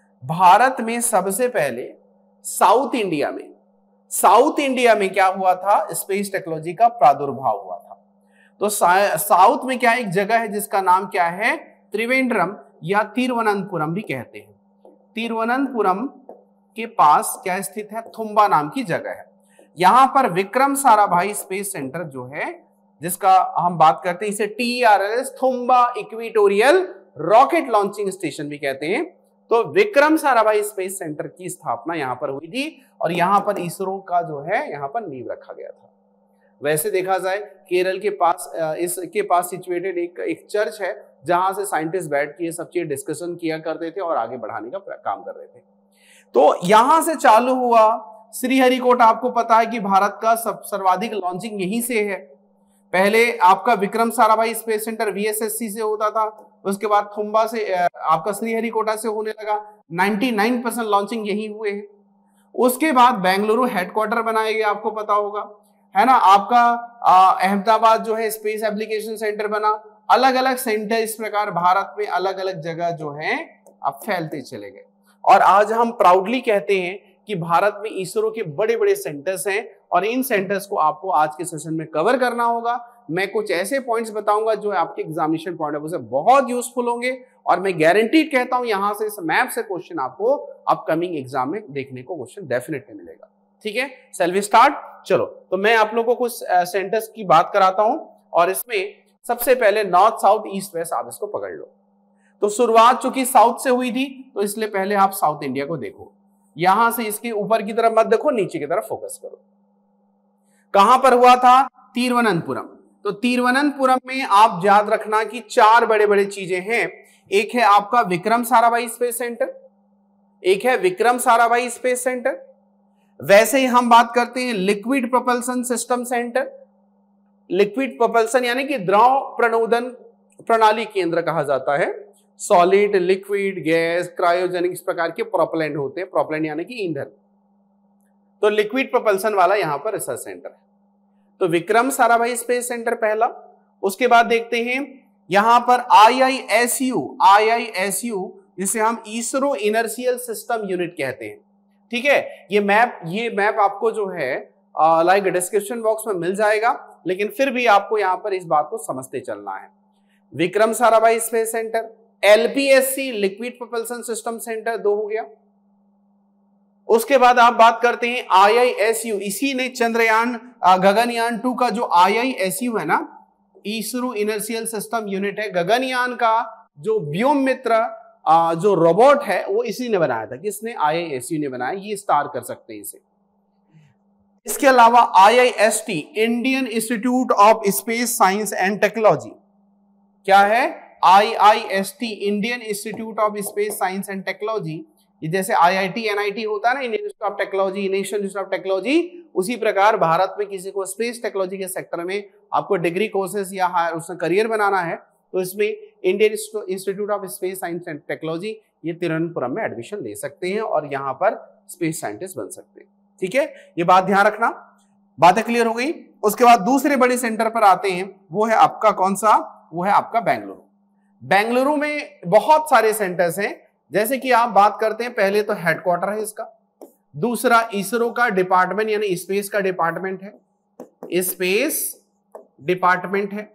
भारत में सबसे पहले साउथ इंडिया में साउथ इंडिया में क्या हुआ था, स्पेस टेक्नोलॉजी का प्रादुर्भाव हुआ था। तो सा, साउथ में क्या एक जगह है जिसका नाम क्या है, त्रिवेंद्रम या तिरुवनंतपुरम भी कहते हैं। तिरुवनंतपुरम के पास क्या स्थित है, थुम्बा नाम की जगह है। यहां पर विक्रम साराभाई स्पेस सेंटर जो है जिसका हम बात करते हैं, इसे T R L S Thumba equatorial rocket launching station भी कहते हैं। तो विक्रम साराभाई स्पेस सेंटर की स्थापना यहां पर हुई थी और यहां पर इसरो का जो है यहां पर नींव रखा गया था। वैसे देखा जाए केरल के पास इसके पास सिचुएटेड एक एक चर्च है जहां से साइंटिस्ट बैठ के ये सब चीज डिस्कशन किया करते थे और आगे बढ़ाने का काम कर रहे थे। तो यहां से चालू हुआ। श्रीहरिकोटा आपको पता है कि भारत का सब सर्वाधिक लॉन्चिंग यहीं से है। पहले आपका Vikram Sarabhai space centre V S S C से होता था, उसके बाद थुम्बा से आपका श्रीहरिकोटा से होने लगा। निन्यानवे परसेंट लॉन्चिंग यही हुए हैं। उसके बाद बेंगलुरु हेडक्वार्टर बनाया गया, आपको पता होगा, है ना। आपका अहमदाबाद जो है स्पेस एप्लीकेशन सेंटर बना। अलग अलग सेंटर इस प्रकार भारत में अलग अलग जगह जो है अब फैलते चले गए और आज हम प्राउडली कहते हैं कि भारत में इसरो के बड़े बड़े सेंटर्स हैं और इन सेंटर्स को आपको आज के सेशन में कवर करना होगा। मैं कुछ ऐसे पॉइंट्स बताऊंगा जो आपके एग्जामिनेशन पॉइंट ऑफ व्यू से बहुत यूजफुल होंगे और मैं गारंटीड कहता हूं यहां से इस मैप से क्वेश्चन आपको अपकमिंग एग्जाम में देखने को क्वेश्चन डेफिनेटली मिलेगा। ठीक है, सेल वी स्टार्ट। चलो तो मैं आप लोगों को कुछ सेंटर्स की बात कराता हूं और इसमें सबसे पहले नॉर्थ साउथ ईस्ट वेस्ट आप इसको पकड़ लो। तो शुरुआत चूंकि साउथ से हुई थी तो इसलिए पहले आप साउथ इंडिया को देखो। यहां से इसके ऊपर की तरफ मत देखो, नीचे की तरफ फोकस करो। कहां पर हुआ था, तिरुवनंतपुरम। तो तिरुवनंतपुरम में आप याद रखना कि चार बड़े बड़े चीजें हैं। एक है आपका विक्रम साराभाई स्पेस सेंटर, एक है विक्रम साराभाई स्पेस सेंटर। वैसे ही हम बात करते हैं liquid propulsion system centre. Liquid propulsion यानी कि द्रव प्रणोदन प्रणाली केंद्र कहा जाता है। सॉलिड, लिक्विड, गैस, क्रायोजेनिक इस प्रकार के प्रोपेलेंट होते हैं। प्रोपेलेंट यानी कि ईंधन। तो लिक्विड प्रोपल्सन वाला यहां पर रिसर्च सेंटर है। तो विक्रम साराभाई स्पेस सेंटर पहला। उसके बाद देखते हैं यहां पर I I S U, I I S U जिसे हम इसरो इनर्शियल सिस्टम यूनिट कहते हैं। ठीक है, ये मैप ये मैप आपको जो है लाइक डिस्क्रिप्शन बॉक्स में मिल जाएगा, लेकिन फिर भी आपको यहां पर इस बात को समझते चलना है। Vikram Sarabhai space centre, L P S C liquid propulsion system centre दो हो गया। उसके बाद आप बात करते हैं आई आई एस यू, इसी ने चंद्रयान गगनयान टू का जो आई आई एस यू है ना, इसरो इनर्शियल सिस्टम यूनिट है। गगनयान का जो व्योम मित्र आ, जो रोबोट है वो इसी ने बनाया था। किसने? आई आई एस सी ने बनाया। ये स्टार कर सकते हैं इसे। इसके अलावा I I S T, Indian institute of space science and technology, क्या है? I I S T, Indian institute of space science and technology. जैसे I I T, N I T होता है ना, Indian institute of technology, national institute of technology, उसी प्रकार भारत में किसी को स्पेस टेक्नोलॉजी के सेक्टर में आपको डिग्री कोर्सेज या हायर उसमें करियर बनाना है तो इसमें Indian institute of space science and technology, ये तिरुवनंतपुरम में एडमिशन ले सकते हैं और यहाँ पर स्पेस साइंटिस्ट बन सकते हैं। ठीक है, ये बात ध्यान रखना। बातें क्लियर हो गई। उसके बाद दूसरे बड़े सेंटर पर आते हैं, वो है आपका कौन सा? वो है आपका बेंगलुरु। बेंगलुरु में बहुत सारे सेंटर्स हैं। जैसे कि आप बात करते हैं, पहले तो हेडक्वार्टर है इसका, दूसरा इसरो का डिपार्टमेंट यानी स्पेस का डिपार्टमेंट है, स्पेस डिपार्टमेंट है।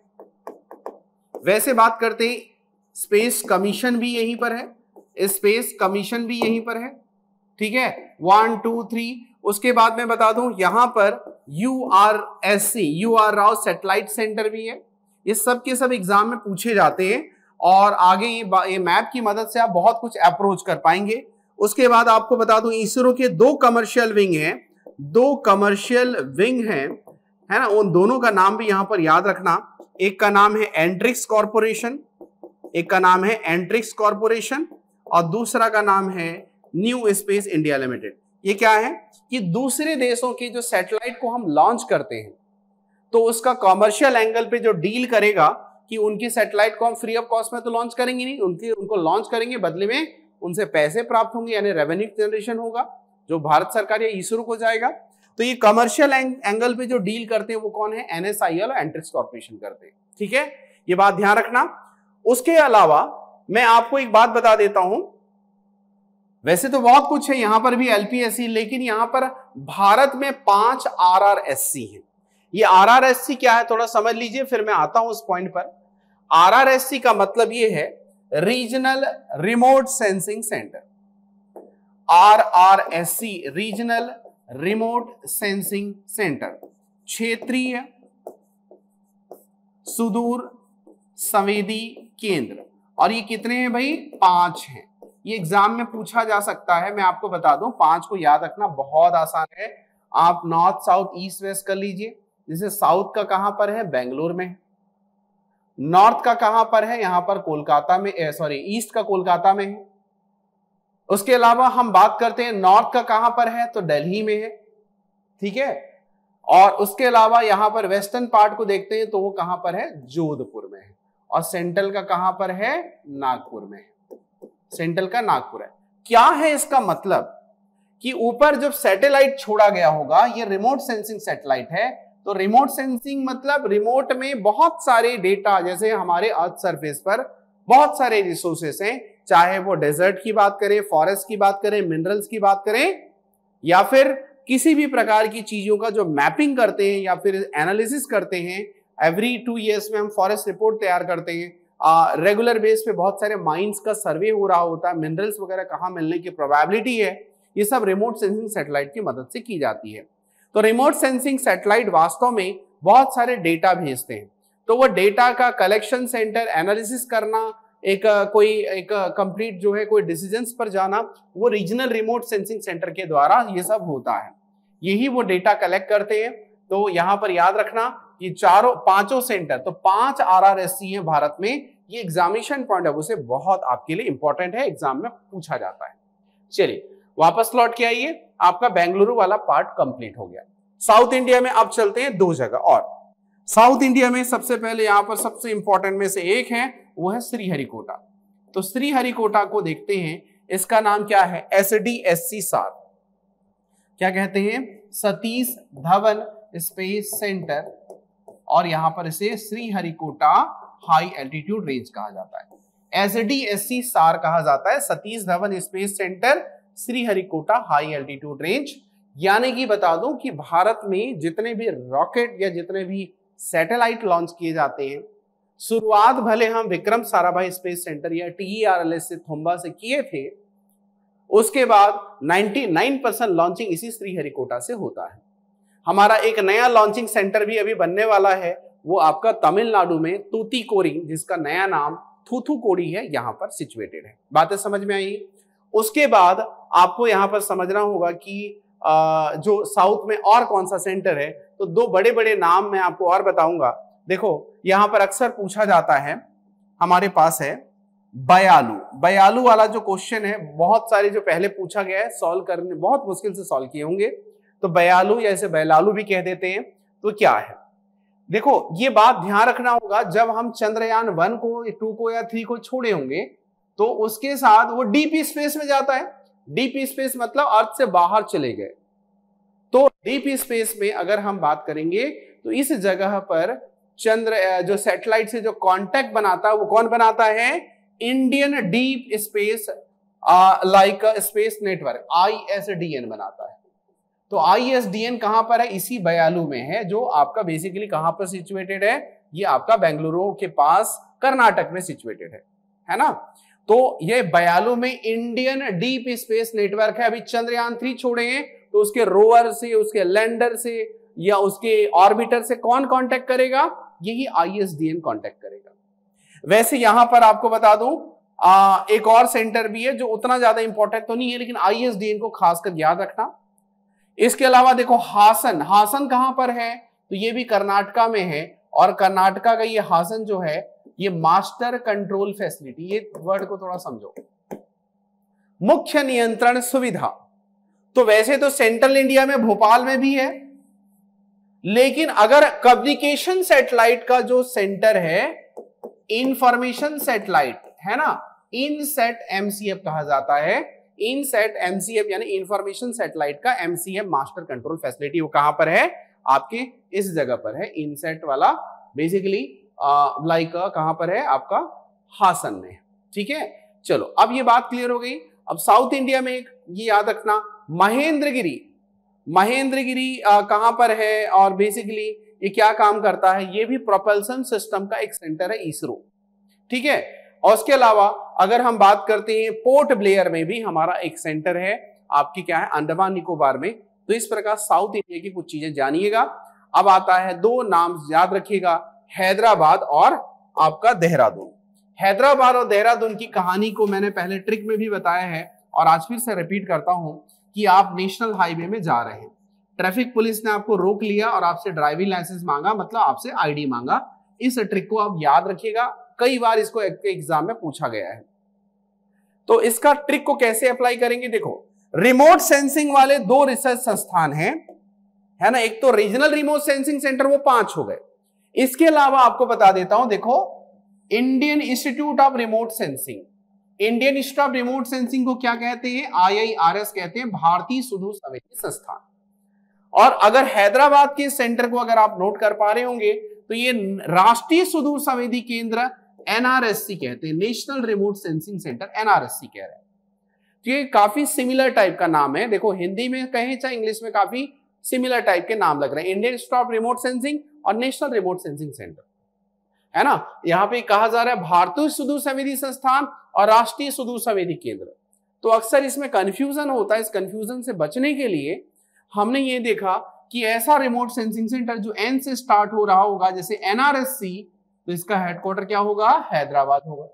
वैसे बात करते हैं, स्पेस कमीशन भी यहीं पर है, स्पेस कमीशन भी यहीं पर है। ठीक है, वन टू थ्री। उसके बाद मैं बता दूं, यहां पर U R S C, U R Rao satellite centre भी है। ये सब के सब एग्जाम में पूछे जाते हैं और आगे ये, ये मैप की मदद से आप बहुत कुछ अप्रोच कर पाएंगे। उसके बाद आपको बता दूं, इसरो के दो कमर्शियल विंग हैं, दो कमर्शियल विंग हैं, है ना, उन दोनों का नाम भी यहां पर याद रखना। एक का नाम है एंट्रिक्स कॉर्पोरेशन, एक का नाम है एंट्रिक्स कॉर्पोरेशन और दूसरा का नाम है न्यू स्पेस इंडिया लिमिटेड। ये क्या है कि दूसरे देशों की जो सैटेलाइट को हम लॉन्च करते हैं तो उसका कमर्शियल एंगल पे जो डील करेगा कि उनकी सैटेलाइट को हम फ्री ऑफ कॉस्ट में तो लॉन्च करेंगे नहीं, उनकी उनको लॉन्च करेंगे, बदले में उनसे पैसे प्राप्त होंगे यानी रेवेन्यू जनरेशन होगा जो भारत सरकार या इसरो को जाएगा। तो ये कमर्शियल एंगल पे जो डील करते हैं वो कौन है? एन एस आई एल और एंट्रिक्स कॉर्पोरेशन करते हैं। ठीक है, ये बात ध्यान रखना। उसके अलावा मैं आपको एक बात बता देता हूं, वैसे तो बहुत कुछ है यहां पर भी एल पी एस सी, लेकिन यहां पर भारत में पांच आर आर एस सी है। ये आर आर एस सी क्या है थोड़ा समझ लीजिए, फिर मैं आता हूं उस पॉइंट पर। आर आर एस सी का मतलब ये है regional remote sensing centre. R R S C regional remote sensing centre, क्षेत्रीय सुदूर संवेदी केंद्र। और ये कितने हैं भाई? पांच हैं। ये एग्जाम में पूछा जा सकता है, मैं आपको बता दूं, पांच को याद रखना बहुत आसान है। आप नॉर्थ साउथ ईस्ट वेस्ट कर लीजिए। जैसे साउथ का कहां पर है? बेंगलोर में। नॉर्थ का कहां पर है? यहां पर कोलकाता में, सॉरी ईस्ट का कोलकाता में है। उसके अलावा हम बात करते हैं नॉर्थ का कहां पर है? तो दिल्ली में है। ठीक है, और उसके अलावा यहां पर वेस्टर्न पार्ट को देखते हैं तो वो कहां पर है? जोधपुर में है। और सेंट्रल का कहां पर है? नागपुर में है। सेंट्रल का नागपुर है। क्या है इसका मतलब कि ऊपर जब सैटेलाइट छोड़ा गया होगा, ये रिमोट सेंसिंग सैटेलाइट है, तो रिमोट सेंसिंग मतलब रिमोट में बहुत सारे डेटा, जैसे हमारे अर्थ सरफेस पर बहुत सारे रिसोर्सेस हैं, चाहे वो डेजर्ट की बात करें, फॉरेस्ट की बात करें, मिनरल्स की बात करें, या फिर किसी भी प्रकार की चीजों का जो मैपिंग करते हैं या फिर एनालिसिस करते हैं। एवरी टू ईयर्स में हम फॉरेस्ट रिपोर्ट तैयार करते हैं। रेगुलर बेस पे बहुत सारे माइंस का सर्वे हो रहा होता है, मिनरल्स वगैरह कहाँ मिलने की प्रोबेबिलिटी है, ये सब रिमोट सेंसिंग सैटेलाइट की मदद से की जाती है। तो रिमोट सेंसिंग सैटेलाइट वास्तव में बहुत सारे डेटा भेजते हैं, तो वो डेटा का कलेक्शन सेंटर, एनालिसिस करना, एक कोई एक कंप्लीट जो है कोई डिसीजंस पर जाना, वो रीजनल रिमोट सेंसिंग सेंटर के द्वारा ये सब होता है। यही वो डेटा कलेक्ट करते हैं। तो यहां पर याद रखना कि चारों पांचों सेंटर, तो पांच आर आर एस सी है भारत में। ये एग्जामिनेशन पॉइंट ऑफ व्यू से बहुत आपके लिए इंपॉर्टेंट है, एग्जाम में पूछा जाता है। चलिए वापस लौट के आइए, आपका बेंगलुरु वाला पार्ट कंप्लीट हो गया। साउथ इंडिया में अब चलते हैं दो जगह और। साउथ इंडिया में सबसे पहले यहां पर सबसे इंपॉर्टेंट में से एक है, वो है श्रीहरिकोटा। तो श्रीहरिकोटा को देखते हैं, इसका नाम क्या है? एस डी एस सी सार। क्या कहते हैं? सतीश धवन स्पेस सेंटर, और यहां पर इसे श्रीहरिकोटा हाई एल्टीट्यूड रेंज कहा जाता है। एस डी एस सी सार कहा जाता है, Satish Dhawan space centre Sriharikota high altitude range. यानी कि बता दूं कि भारत में जितने भी रॉकेट या जितने भी सैटेलाइट लॉन्च किए जाते हैं, शुरुआत भले हम विक्रम साराभाई स्पेस सेंटर या T E R L S से थोम्बा से किए थे, उसके बाद निन्यानवे परसेंट लॉन्चिंग इसी श्रीहरिकोटा से होता है। हमारा एक नया लॉन्चिंग सेंटर भी अभी बनने वाला है, वो आपका तमिलनाडु में तूतीकोरिन, जिसका नया नाम थूथुकुडी है यहाँ पर सिचुएटेड है। बातें समझ में आई। उसके बाद आपको यहाँ पर समझना होगा कि आ, जो साउथ में और कौन सा सेंटर है, तो दो बड़े बड़े नाम मैं आपको और बताऊंगा। देखो यहाँ पर अक्सर पूछा जाता है, हमारे पास है बयालू। बयालू वाला जो क्वेश्चन है बहुत सारे जो पहले पूछा गया है, सॉल्व करने बहुत मुश्किल से सॉल्व किए होंगे। तो बयालू या इसे बैलालू भी कह देते हैं, तो क्या है? देखो ये बात ध्यान रखना होगा, जब हम चंद्रयान वन को, टू को या थ्री को छोड़े होंगे तो उसके साथ वो डीप स्पेस में जाता है। डीप स्पेस मतलब अर्थ से बाहर चले गए। तो डीप स्पेस में अगर हम बात करेंगे तो इस जगह पर चंद्र जो सैटेलाइट से जो कांटेक्ट बनाता है वो कौन बनाता है? Indian deep space like space network, I S D N बनाता है। तो आई एस डी एन कहां पर है? इसी बयालू में है, जो आपका बेसिकली कहां पर सिचुएटेड है? ये आपका बेंगलुरु के पास कर्नाटक में सिचुएटेड है, है ना। तो ये बयालू में इंडियन डीप स्पेस नेटवर्क है। अभी चंद्रयान थ्री छोड़े हैं तो उसके रोवर से, उसके लैंडर से या उसके ऑर्बिटर से कौन कांटेक्ट करेगा? यही I S D N contact करेगा। वैसे यहां पर आपको बता दूं आ, एक और सेंटर भी है जो उतना ज्यादा इंपॉर्टेंट तो नहीं है, लेकिन आई एस डी एन को खासकर याद रखना। इसके अलावा देखो हासन, हासन कहां पर है? तो ये भी कर्नाटका में है, और कर्नाटका का ये हासन जो है ये मास्टर कंट्रोल फैसिलिटी, ये वर्ड को थोड़ा समझो, मुख्य नियंत्रण सुविधा। तो वैसे तो सेंट्रल इंडिया में भोपाल में भी है, लेकिन अगर कम्युनिकेशन सैटेलाइट का जो सेंटर है, इंफॉर्मेशन सैटेलाइट है ना, इनसेट एमसीएफ कहा जाता है। इनसेट एमसीएफ यानी इंफॉर्मेशन सैटेलाइट का एमसीएफ मास्टर कंट्रोल फैसिलिटी, वो कहां पर है? आपके इस जगह पर है। इनसेट वाला बेसिकली लाइक कहां पर है? आपका हासन में। ठीक है, चलो अब ये बात क्लियर हो गई। अब साउथ इंडिया में एक ये याद रखना, महेंद्रगिरी। महेंद्रगिरी कहां पर है और बेसिकली ये क्या काम करता है? ये भी प्रोपल्सन सिस्टम का एक सेंटर है, इसरो। ठीक है, और उसके अलावा अगर हम बात करते हैं पोर्ट ब्लेयर में भी हमारा एक सेंटर है, आपकी क्या है? अंडमान निकोबार में। तो इस प्रकार साउथ इंडिया की कुछ चीजें जानिएगा। अब आता है दो नाम याद रखिएगा, हैदराबाद और आपका देहरादून। हैदराबाद और देहरादून की कहानी को मैंने पहले ट्रिक में भी बताया है, और आज फिर से रिपीट करता हूं कि आप नेशनल हाईवे में जा रहे हैं, ट्रैफिक पुलिस ने आपको रोक लिया और आपसे ड्राइविंग लाइसेंस मांगा, मतलब आपसे आईडी मांगा। इस ट्रिक को आप याद रखिएगा, कई बार इसको एग्जाम में पूछा गया है। तो इसका ट्रिक को कैसे अप्लाई करेंगे? देखो, रिमोट सेंसिंग वाले दो रिसर्च संस्थान हैं, है ना। एक तो रीजनल रिमोट सेंसिंग सेंटर, वो पांच हो गए। इसके अलावा आपको बता देता हूं, देखो Indian institute of remote sensing, Indian institute of remote sensing को क्या कहते हैं? आई आई आर एस कहते हैं, भारतीय सुदूर संवेदी संस्थान। और अगर हैदराबाद के सेंटर को अगर आप नोट कर पा रहे होंगे तो ये राष्ट्रीय सुदूर संवेदी केंद्र एन आर एस सी कहते हैं, national remote sensing centre, N R S C कह रहे हैं। तो ये काफी सिमिलर टाइप का नाम है, देखो हिंदी में कहें चाहे इंग्लिश में काफी सिमिलर टाइप के नाम लग रहे हैं, Indian institute of remote sensing और नेशनल रिमोट सेंसिंग सेंटर, है ना। यहाँ पे कहा जा रहा है भारतीय सुदूर संवेदी संस्थान और राष्ट्रीय सुदूर संवेदी केंद्र। तो अक्सर इसमें कंफ्यूजन होता है, इस कंफ्यूजन से बचने के लिए हमने ये देखा कि ऐसा रिमोट सेंसिंग सेंटर जो एन से स्टार्ट हो रहा होगा, जैसे एन आर एस सी, तो इसका हेडक्वार्टर क्या होगा? हैदराबाद होगा।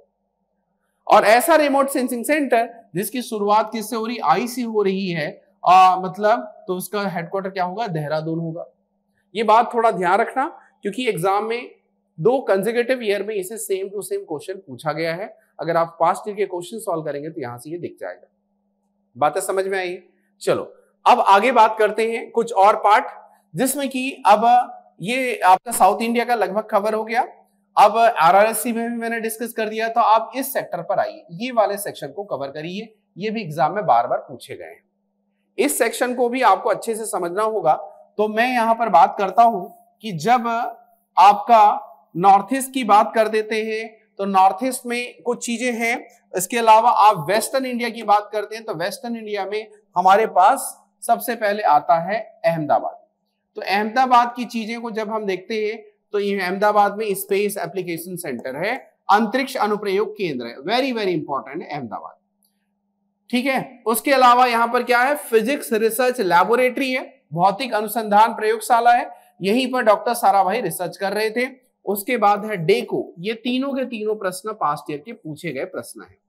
और ऐसा रिमोट सेंसिंग सेंटर जिसकी शुरुआत किससे हो रही? आई से हो रही है, आ, मतलब तो उसका हेडक्वार्टर क्या होगा? देहरादून होगा। ये बात थोड़ा ध्यान रखना, क्योंकि एग्जाम में दो कंसेक्यूटिव ईयर में इसे सेम टू सेम क्वेश्चन पूछा गया है। अगर आप पास्ट ईयर के क्वेश्चन सॉल्व करेंगे तो यहां से ये दिख जाएगा। बातें समझ में आई? चलो अब आगे बात करते हैं कुछ और पार्ट, जिसमें कि अब ये आपका साउथ इंडिया का लगभग कवर हो गया। अब आर आर एस सी में भी मैंने डिस्कस कर दिया, तो आप इस सेक्टर पर आइए, ये वाले सेक्शन को कवर करिए, ये भी एग्जाम में बार बार पूछे गए हैं। इस सेक्शन को भी आपको अच्छे से समझना होगा। तो मैं यहां पर बात करता हूं कि जब आपका नॉर्थ ईस्ट की बात कर देते हैं तो नॉर्थ ईस्ट में कुछ चीजें हैं, इसके अलावा आप वेस्टर्न इंडिया की बात करते हैं तो वेस्टर्न इंडिया में हमारे पास सबसे पहले आता है अहमदाबाद। तो अहमदाबाद की चीजें को जब हम देखते हैं तो ये अहमदाबाद में स्पेस एप्लीकेशन सेंटर है, अंतरिक्ष अनुप्रयोग केंद्र है, वेरी वेरी इंपॉर्टेंट है अहमदाबाद। ठीक है, उसके अलावा यहां पर क्या है? फिजिक्स रिसर्च लैबोरेटरी है, भौतिक अनुसंधान प्रयोगशाला है, यहीं पर डॉक्टर साराभाई रिसर्च कर रहे थे। उसके बाद है डेको। ये तीनों के तीनों प्रश्न पास्ट ईयर के पूछे गए प्रश्न हैं।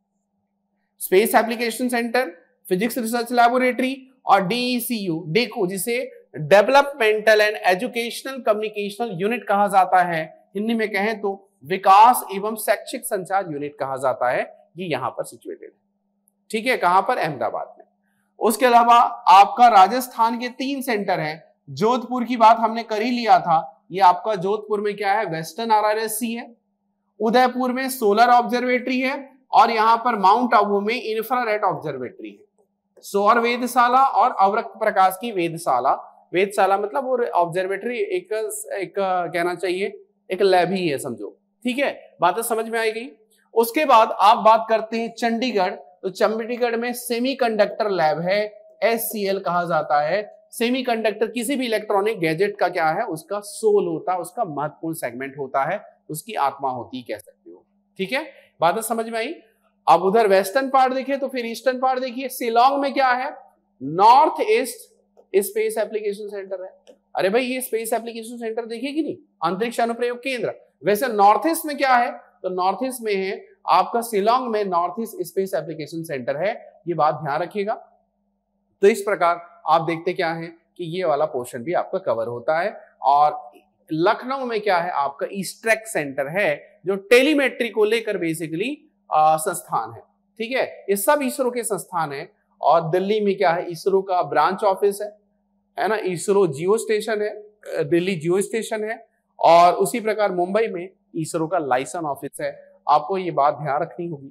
Space application centre, physics research laboratory और डीईसीयू, डेको जिसे developmental and educational communicational unit कहा जाता है, हिंदी में कहें तो विकास एवं शैक्षिक संचार यूनिट कहा जाता है, ये यहां पर सिचुएटेड है। ठीक है, कहां पर? अहमदाबाद में। उसके अलावा आपका राजस्थान के तीन सेंटर हैं। जोधपुर की बात हमने कर ही लिया था, ये आपका जोधपुर में क्या है? वेस्टर्न आरआरएससी है। उदयपुर में सोलर ऑब्जर्वेटरी है और यहां पर माउंट आबू में इंफ्रारेड ऑब्जर्वेटरी है। सौर वेधशाला और अवरक्त प्रकाश की वेधशाला, वेधशाला मतलब वो ऑब्जर्वेटरी एक, एक कहना चाहिए एक लैब ही है समझो। ठीक है, बातें समझ में आई गई। उसके बाद आप बात करते हैं चंडीगढ़, तो चंडीगढ़ में सेमीकंडक्टर लैब है, एससीएल कहा जाता है। सेमीकंडक्टर किसी भी इलेक्ट्रॉनिक गैजेट का क्या है? उसका सोल होता है, उसका महत्वपूर्ण सेगमेंट होता है, उसकी आत्मा होती है, कह सकते हो। ठीक है, बातें समझ में आई। अब उधर वेस्टर्न पार्ट देखिए तो फिर ईस्टर्न पार्ट देखिए। शिलोंग में क्या है? North east space application centre है। अरे भाई ये स्पेस एप्लीकेशन सेंटर देखिए कि नहीं, अंतरिक्ष अनुप्रयोग केंद्र। वैसे नॉर्थ ईस्ट में क्या है? तो नॉर्थ ईस्ट में है आपका शिलोंग में north east space application centre है, ये बात ध्यान रखिएगा। तो इस प्रकार आप देखते क्या है कि ये वाला पोर्शन भी आपका कवर होता है। और लखनऊ में क्या है? आपका ईस्ट्रेक सेंटर है जो टेलीमेट्री को लेकर बेसिकली संस्थान है। ठीक है, ये सब इसरो के संस्थान है। और दिल्ली में क्या है? इसरो का ब्रांच ऑफिस है, है ना, इसरो जियो स्टेशन है, दिल्ली जियो स्टेशन है। और उसी प्रकार मुंबई में इसरो का लाइसन ऑफिस है। आपको ये बात ध्यान रखनी होगी,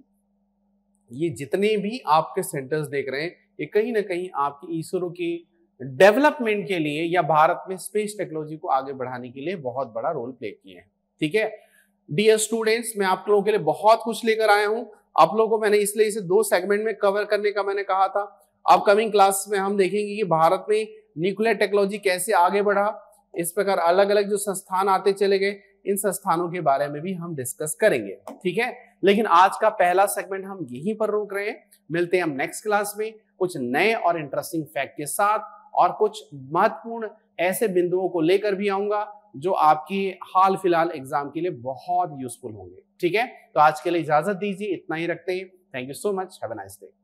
ये जितने भी आपके सेंटर्स देख रहे हैं ये कहीं ना कहीं आपकी इसरो के डेवलपमेंट के लिए या भारत में स्पेस टेक्नोलॉजी को आगे बढ़ाने के लिए बहुत बड़ा रोल प्ले किए हैं। ठीक है डियर स्टूडेंट्स, मैं आप लोगों के लिए बहुत कुछ लेकर आया हूं। आप लोगों को मैंने इसलिए इसे दो सेगमेंट में कवर करने का मैंने कहा था। अपकमिंग क्लास में हम देखेंगे कि भारत में न्यूक्लियर टेक्नोलॉजी कैसे आगे बढ़ा, इस प्रकार अलग अलग जो संस्थान आते चले गए, इन संस्थानों के बारे में भी हम डिस्कस करेंगे। ठीक है, लेकिन आज का पहला सेगमेंट हम यहीं पर रोक रहे हैं। मिलते हैं हम नेक्स्ट क्लास में कुछ नए और इंटरेस्टिंग फैक्ट के साथ, और कुछ महत्वपूर्ण ऐसे बिंदुओं को लेकर भी आऊंगा जो आपकी हाल फिलहाल एग्जाम के लिए बहुत यूजफुल होंगे। ठीक है, तो आज के लिए इजाजत दीजिए, इतना ही रखते हैं। Thank you so much, have a nice day.